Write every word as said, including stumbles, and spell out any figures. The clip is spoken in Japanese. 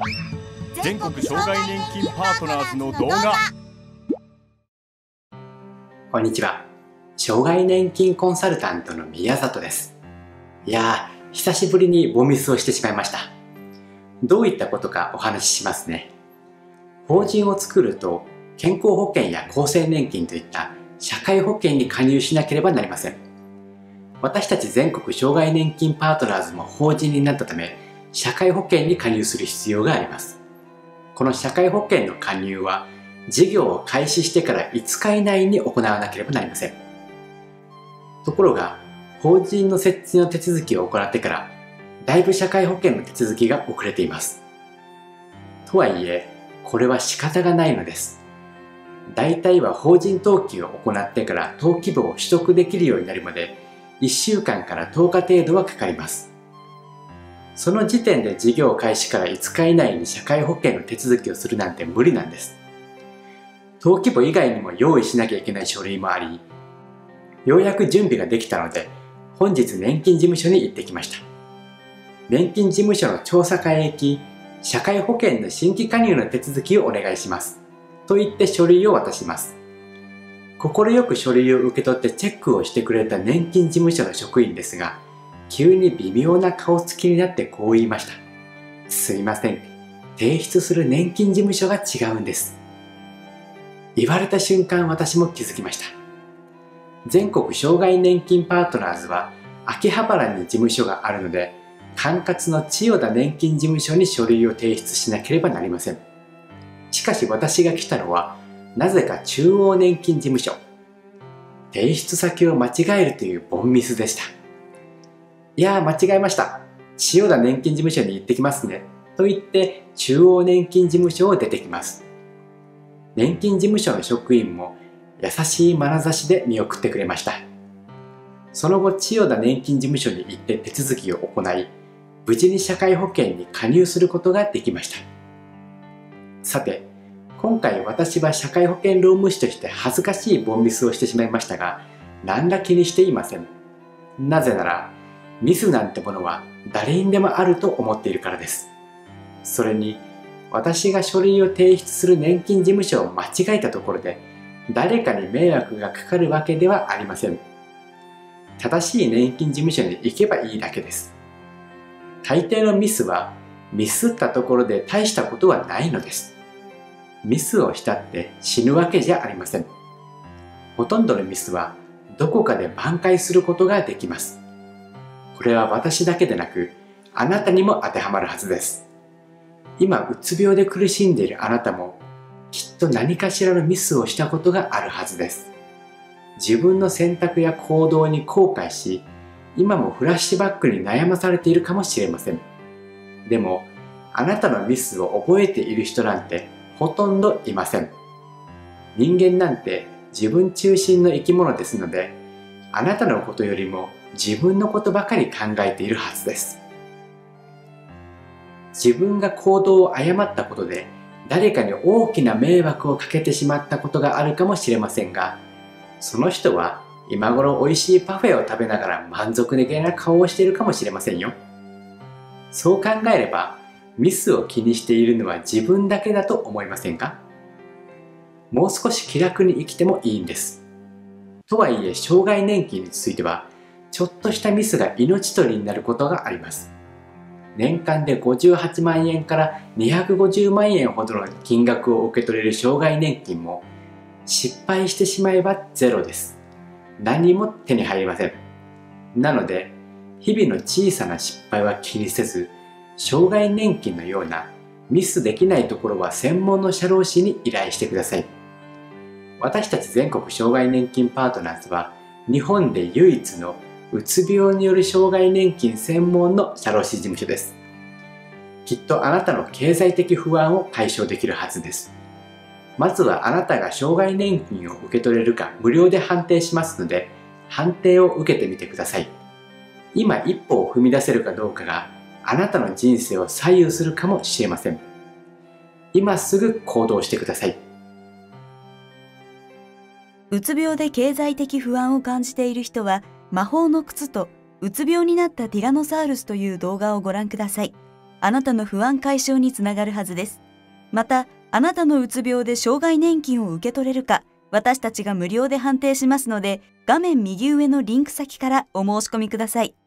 全国障害年金パートナーズの動画。 こんにちは。障害年金コンサルタントの宮里です。いやー、久しぶりにボミスをしてしまいました。どういったことかお話ししますね。法人を作ると健康保険や厚生年金といった社会保険に加入しなければなりません。私たち全国障害年金パートナーズも法人になったため、社会保険に加入する必要があります。この社会保険の加入は事業を開始してからいつか以内に行わなければなりません。ところが、法人の設置の手続きを行ってからだいぶ社会保険の手続きが遅れています。とはいえ、これは仕方がないのです。大体は法人登記を行ってから登記簿を取得できるようになるまでいっしゅうかんからとおか程度はかかります。その時点で事業開始からいつか以内に社会保険の手続きをするなんて無理なんです。登記簿以外にも用意しなきゃいけない書類もあり、ようやく準備ができたので本日年金事務所に行ってきました。年金事務所の調査会へ行き、社会保険の新規加入の手続きをお願いしますと言って書類を渡します。快く書類を受け取ってチェックをしてくれた年金事務所の職員ですが、急に微妙な顔つきになってこう言いました。すいません、提出する年金事務所が違うんです。言われた瞬間、私も気づきました。全国障害年金パートナーズは秋葉原に事務所があるので、管轄の千代田年金事務所に書類を提出しなければなりません。しかし私が来たのはなぜか中央年金事務所。提出先を間違えるというボンミスでした。いやー、間違えました。千代田年金事務所に行ってきますねと言って中央年金事務所を出てきます。年金事務所の職員も優しい眼差しで見送ってくれました。その後、千代田年金事務所に行って手続きを行い、無事に社会保険に加入することができました。さて、今回私は社会保険労務士として恥ずかしいボンミスをしてしまいましたが、何ら気にしていません。なぜなら、ミスなんてものは誰にでもあると思っているからです。それに、私が書類を提出する年金事務所を間違えたところで、誰かに迷惑がかかるわけではありません。正しい年金事務所に行けばいいだけです。大抵のミスはミスったところで大したことはないのです。ミスをしたって死ぬわけじゃありません。ほとんどのミスはどこかで挽回することができます。これは私だけでなく、あなたにも当てはまるはずです。今、うつ病で苦しんでいるあなたも、きっと何かしらのミスをしたことがあるはずです。自分の選択や行動に後悔し、今もフラッシュバックに悩まされているかもしれません。でも、あなたのミスを覚えている人なんてほとんどいません。人間なんて自分中心の生き物ですので、あなたのことよりも自分のことばかり考えているはずです。自分が行動を誤ったことで誰かに大きな迷惑をかけてしまったことがあるかもしれませんが、その人は今頃おいしいパフェを食べながら満足げな顔をしているかもしれませんよ。そう考えれば、ミスを気にしているのは自分だけだと思いませんか？もう少し気楽に生きてもいいんです。とはいえ、障害年金については、ちょっとしたミスが命取りになることがあります。年間でごじゅうはちまんえんからにひゃくごじゅうまんえんほどの金額を受け取れる障害年金も、失敗してしまえばゼロです。何も手に入りません。なので、日々の小さな失敗は気にせず、障害年金のようなミスできないところは専門の社労士に依頼してください。私たち全国障害年金パートナーズは、日本で唯一のうつ病による障害年金専門の社労士事務所です。きっとあなたの経済的不安を解消できるはずです。まずはあなたが障害年金を受け取れるか無料で判定しますので、判定を受けてみてください。今一歩を踏み出せるかどうかがあなたの人生を左右するかもしれません。今すぐ行動してください。 うつ病で経済的不安を感じている人は、魔法の靴とうつ病になったティラノサウルスという動画をご覧ください。 あなたの不安解消につながるはずです。また、あなたのうつ病で障害年金を受け取れるか、私たちが無料で判定しますので、画面右上のリンク先からお申し込みください。